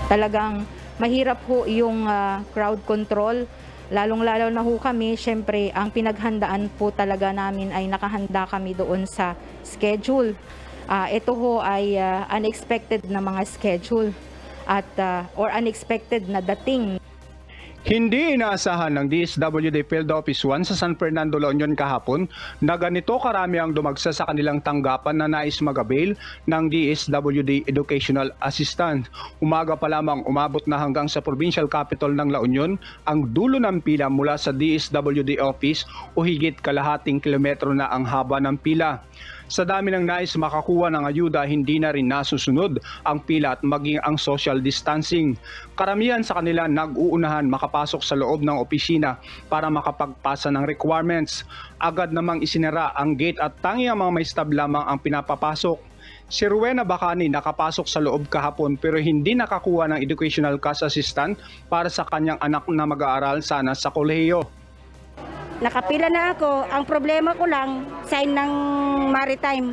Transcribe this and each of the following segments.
Talagang mahirap ho yung crowd control. Lalong-lalo na ho kami, syempre ang pinaghandaan po talaga namin ay nakahanda kami doon sa schedule. Ito ho ay unexpected na mga schedule at or unexpected na dating. Hindi inaasahan ng DSWD Field Office 1 sa San Fernando, La Union kahapon na ganito karami ang dumagsa sa kanilang tanggapan na nais mag-avail ng DSWD Educational Assistant. Umaga pa lamang umabot na hanggang sa provincial capital ng La Union ang dulo ng pila mula sa DSWD office o higit kalahating kilometro na ang haba ng pila. Sa dami ng nais makakuha ng ayuda, hindi na rin nasusunod ang pila at maging ang social distancing. Karamihan sa kanila nag-uunahan makapasok sa loob ng opisina para makapagpasa ng requirements. Agad namang isinara ang gate at tanging ang mga may stab lamang ang pinapapasok. Si Rowena Bacani nakapasok sa loob kahapon pero hindi nakakuha ng educational cash assistant para sa kanyang anak na mag-aaral sana sa kolehiyo. Nakapila na ako. Ang problema ko lang, sign ng maritime.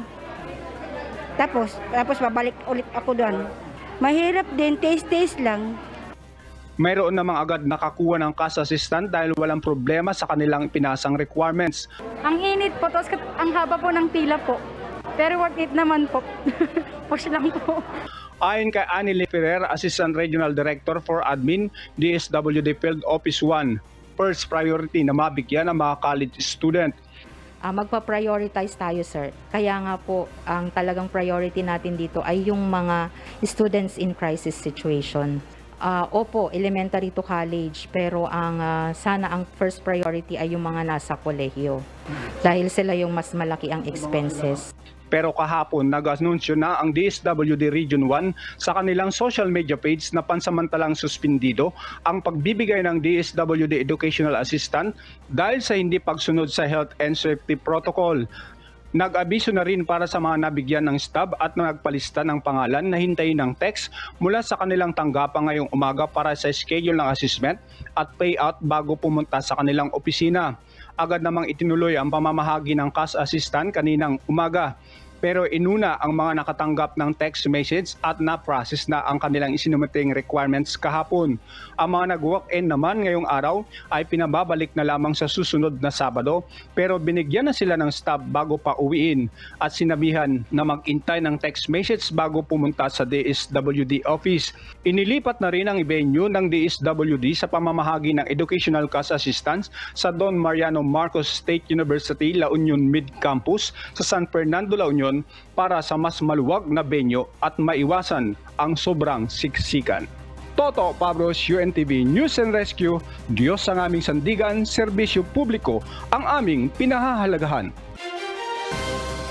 Tapos babalik ulit ako doon. Mahirap din, taste lang. Mayroon namang agad nakakuha ng cash assistant dahil walang problema sa kanilang pinasang requirements. Ang init po, tapos ang haba po ng pila po. Pero worth it naman po. Push lang po. Ayon kay Annie Ferrer, Assistant Regional Director for Admin, DSWD Field Office 1, first priority na mabigyan ng mga college student. Magpa-prioritize tayo, sir. Kaya nga po, ang talagang priority natin dito ay yung mga students in crisis situation. Opo, elementary to college, pero sana ang first priority ay yung mga nasa kolehiyo. Dahil sila yung mas malaki ang expenses. Pero kahapon, nag-anunsyo na ang DSWD Region 1 sa kanilang social media page na pansamantalang suspindido ang pagbibigay ng DSWD Educational Assistant dahil sa hindi pagsunod sa health and safety protocol. Nag-abiso na rin para sa mga nabigyan ng stab at nagpalista ng pangalan na hintayin ng text mula sa kanilang tanggapan ngayong umaga para sa schedule ng assessment at payout bago pumunta sa kanilang opisina. Agad namang itinuloy ang pamamahagi ng cash assistant kaninang umaga. Pero inuna ang mga nakatanggap ng text message at na-process na ang kanilang isinumating requirements kahapon. Ang mga nag-walk-in naman ngayong araw ay pinababalik na lamang sa susunod na Sabado pero binigyan na sila ng stop bago pa uwiin at sinabihan na mag-intay ng text message bago pumunta sa DSWD office. Inilipat na rin ang venue ng DSWD sa pamamahagi ng Educational Cash Assistance sa Don Mariano Marcos State University La Union Mid-Campus sa San Fernando, La Union para sa mas maluwag na venue at maiwasan ang sobrang siksikan. Toto Pablos, UNTV News and Rescue, Diyos ang aming sandigan, serbisyo publiko ang aming pinahahalagahan.